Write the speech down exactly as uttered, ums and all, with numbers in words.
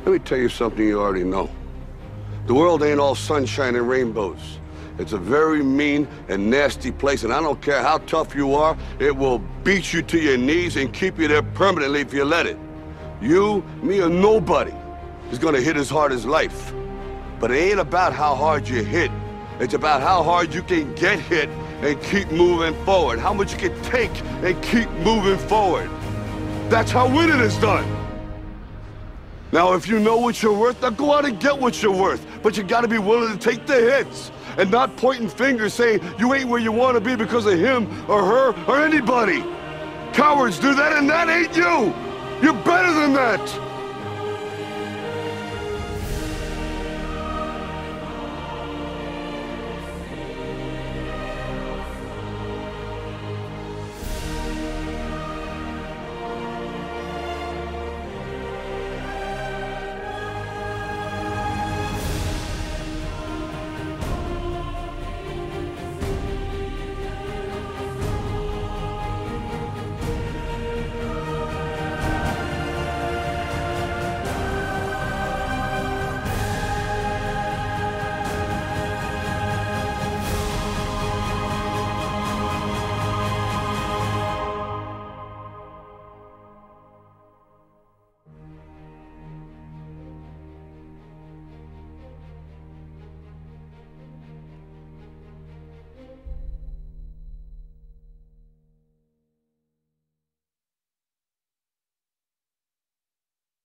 Let me tell you something you already know. The world ain't all sunshine and rainbows. It's a very mean and nasty place, and I don't care how tough you are, it will beat you to your knees and keep you there permanently if you let it. You, me, or nobody is gonna hit as hard as life. But it ain't about how hard you hit. It's about how hard you can get hit and keep moving forward. How much you can take and keep moving forward. That's how winning is done. Now, if you know what you're worth, now go out and get what you're worth. But you gotta be willing to take the hits and not pointing fingers saying you ain't where you wanna be because of him or her or anybody. Cowards do that, and that ain't you. You're better than that.